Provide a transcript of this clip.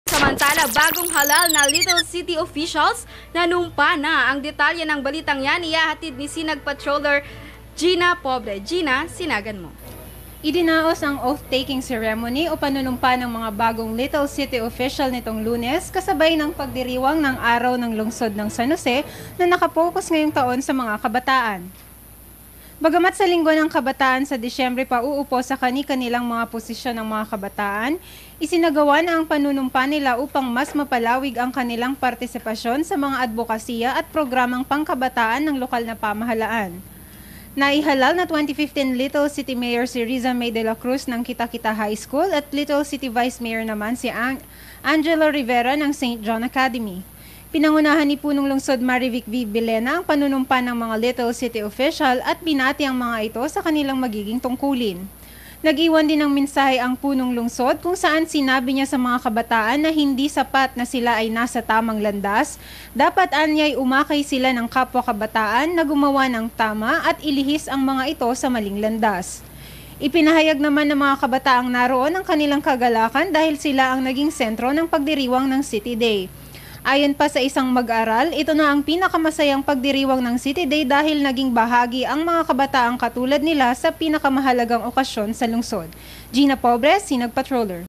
Samantala, bagong halal na Little City officials, nanumpa na ang detalye ng balitang yan. Ihahatid ni Sinag Patroller Gina Pobre. Gina, sinagan mo. Idinaos ang oath-taking ceremony o panunumpa ng mga bagong Little City official nitong Lunes kasabay ng pagdiriwang ng araw ng lungsod ng San Jose na nakapokus ngayong taon sa mga kabataan. Bagamat sa Linggo ng Kabataan sa Disyembre pa uupo sa kani-kanilang mga posisyon ng mga kabataan, isinagawa na ang panunumpa nila upang mas mapalawig ang kanilang partisipasyon sa mga advokasya at programang pangkabataan ng lokal na pamahalaan. Naihalal na 2015 Little City Mayor si Riza May de la Cruz ng Kita-Kita High School at Little City Vice Mayor naman si Angelo Rivera ng St. John Academy. Pinangunahan ni Punong Lungsod Marivic V. Bilena ang panunumpa ng mga Little City official at binati ang mga ito sa kanilang magiging tungkulin. Nag-iwan din ng mensahe ang Punong Lungsod kung saan sinabi niya sa mga kabataan na hindi sapat na sila ay nasa tamang landas, dapat anyay umakay sila ng kapwa kabataan na gumawa ng tama at ilihis ang mga ito sa maling landas. Ipinahayag naman ng mga kabataang naroon ang kanilang kagalakan dahil sila ang naging sentro ng pagdiriwang ng City Day. Ayon pa sa isang mag-aral, ito na ang pinakamasayang pagdiriwang ng City Day dahil naging bahagi ang mga kabataang katulad nila sa pinakamahalagang okasyon sa lungsod. Gina Pobre, Sinag Patroller.